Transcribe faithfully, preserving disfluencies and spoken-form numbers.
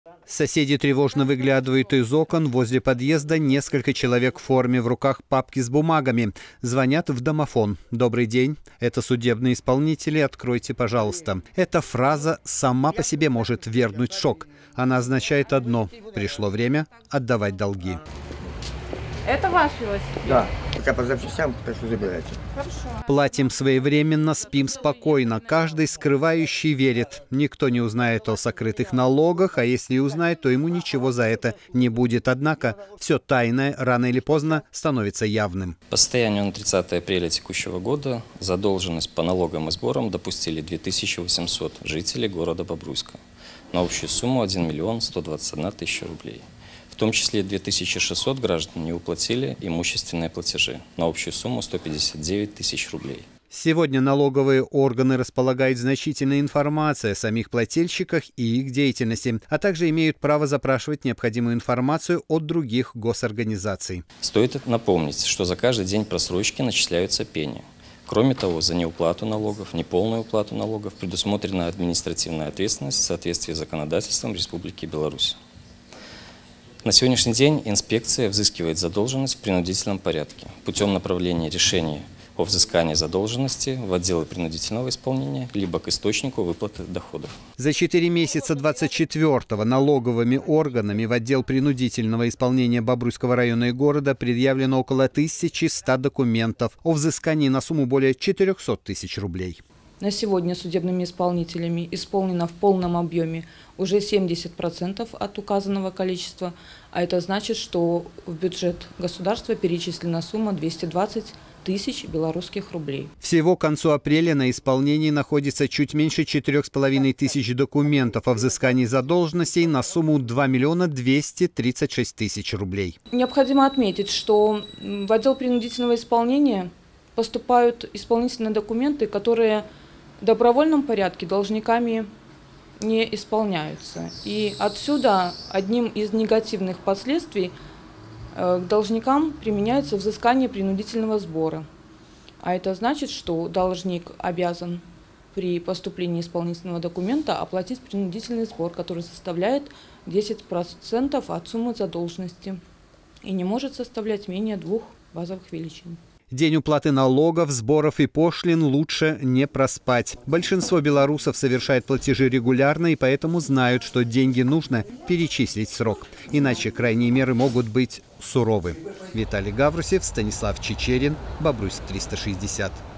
Соседи тревожно выглядывают из окон. Возле подъезда несколько человек в форме, в руках папки с бумагами. Звонят в домофон. «Добрый день. Это судебные исполнители. Откройте, пожалуйста». Эта фраза сама по себе может вернуть шок. Она означает одно – пришло время отдавать долги. Это ваш велосипед? Да. Пока по запчастям, прошу, забирайте. Хорошо. Платим своевременно, спим спокойно. Каждый скрывающий верит. Никто не узнает о сокрытых налогах, а если и узнает, то ему ничего за это не будет. Однако все тайное рано или поздно становится явным. По состоянию на тридцатое апреля текущего года задолженность по налогам и сборам допустили две тысячи восемьсот жителей города Бобруйска на общую сумму один миллион сто двадцать одна тысяча рублей. В том числе две тысячи шестьсот граждан не уплатили имущественные платежи на общую сумму сто пятьдесят девять тысяч рублей. Сегодня налоговые органы располагают значительной информацией о самих плательщиках и их деятельности, а также имеют право запрашивать необходимую информацию от других госорганизаций. Стоит напомнить, что за каждый день просрочки начисляются пени. Кроме того, за неуплату налогов, неполную уплату налогов предусмотрена административная ответственность в соответствии с законодательством Республики Беларусь. На сегодняшний день инспекция взыскивает задолженность в принудительном порядке путем направления решения о взыскании задолженности в отделы принудительного исполнения либо к источнику выплаты доходов. За четыре месяца двадцать четвёртого налоговыми органами в отдел принудительного исполнения Бобруйского района и города предъявлено около тысячи ста документов о взыскании на сумму более четырёхсот тысяч рублей. На сегодня судебными исполнителями исполнено в полном объеме уже семьдесят процентов от указанного количества, а это значит, что в бюджет государства перечислена сумма двести двадцать тысяч белорусских рублей. Всего к концу апреля на исполнении находится чуть меньше четырёх с половиной тысяч документов о взыскании задолженностей на сумму два миллиона двести тридцать шесть тысяч рублей. Необходимо отметить, что в отдел принудительного исполнения поступают исполнительные документы, которые в добровольном порядке должниками не исполняются. И отсюда одним из негативных последствий к должникам применяется взыскание принудительного сбора. А это значит, что должник обязан при поступлении исполнительного документа оплатить принудительный сбор, который составляет десять процентов от суммы задолженности и не может составлять менее двух базовых величин. День уплаты налогов, сборов и пошлин лучше не проспать. Большинство белорусов совершает платежи регулярно и поэтому знают, что деньги нужно перечислить в срок. Иначе крайние меры могут быть суровы. Виталий Гаврусев, Станислав Чечерин, Бобруйск триста шестьдесят.